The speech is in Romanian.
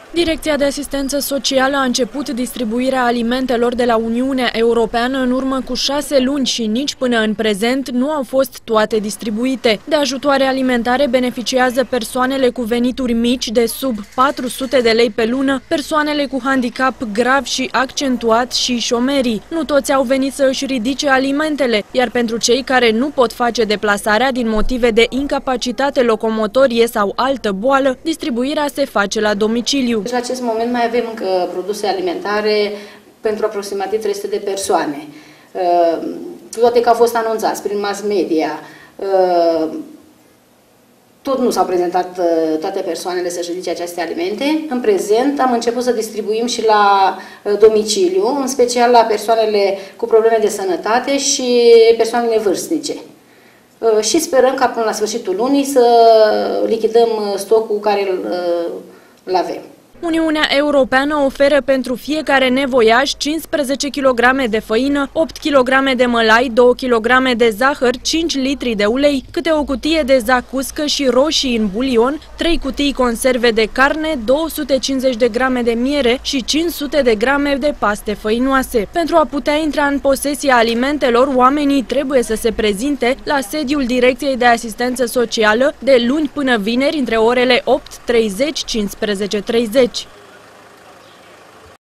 Direcția de Asistență Socială a început distribuirea alimentelor de la Uniunea Europeană în urmă cu 6 luni și nici până în prezent nu au fost toate distribuite. De ajutoare alimentare beneficiază persoanele cu venituri mici de sub 400 de lei pe lună, persoanele cu handicap grav și accentuat și șomerii. Nu toți au venit să își ridice alimentele, iar pentru cei care nu pot face deplasarea din motive de incapacitate locomotorie sau altă boală, distribuirea se face la domiciliu. În acest moment mai avem încă produse alimentare pentru aproximativ 300 de persoane. Toate că au fost anunțați prin mass media, tot nu s-au prezentat toate persoanele să-și ridice aceste alimente. În prezent am început să distribuim și la domiciliu, în special la persoanele cu probleme de sănătate și persoanele vârstnice. Și sperăm ca până la sfârșitul lunii să lichidăm stocul care îl avem. Uniunea Europeană oferă pentru fiecare nevoiaș 15 kg de făină, 8 kg de mălai, 2 kg de zahăr, 5 litri de ulei, câte o cutie de zacuscă și roșii în bulion, 3 cutii conserve de carne, 250 de grame de miere și 500 de grame de paste făinoase. Pentru a putea intra în posesia alimentelor, oamenii trebuie să se prezinte la sediul Direcției de Asistență Socială de luni până vineri între orele 8:30-15:30.